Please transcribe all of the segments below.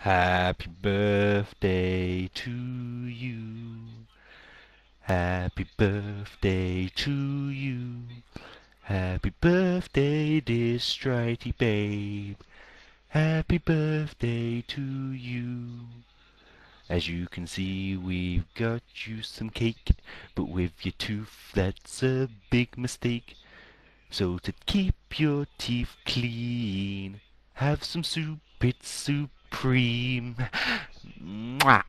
Happy birthday to you. Happy birthday to you. Happy birthday, dear Strite babe. Happy birthday to you. As you can see, we've got you some cake, but with your tooth, that's a big mistake. So to keep your teeth clean, have some soup, it's supreme. Mwah.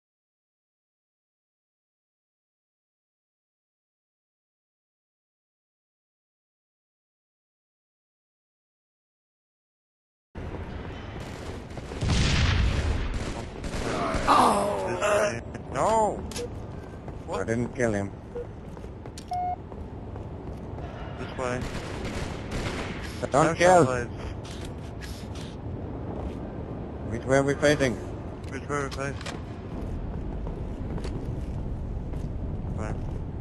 Oh! No! What? I didn't kill him. This way. Don't kill! Sharpblade. Which way are we facing? Which way are we facing? Right.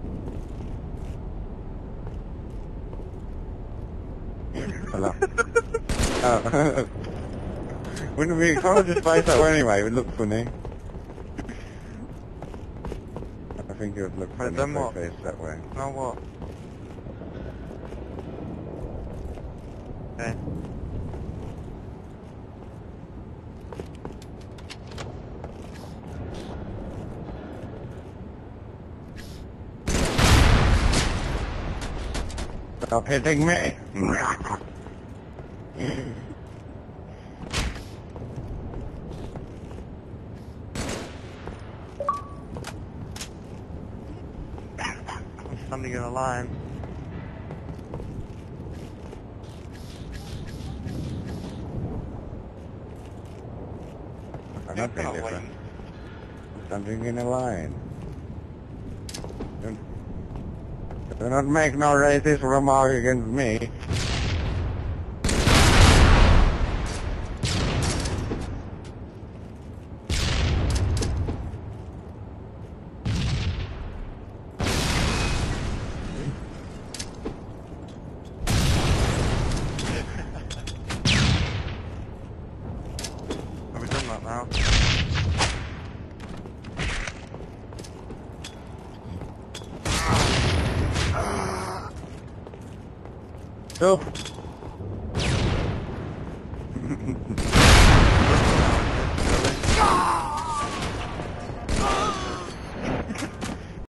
Hello. Oh. Wouldn't we kind just face that way anyway? It would look funny. I think it would look funny then if what? we face that way. Now what? Okay. Stop hitting me! It's time to get a line. I'm not being different. Standing in a line. Do not make no racist remark against me. Have we done that now? So.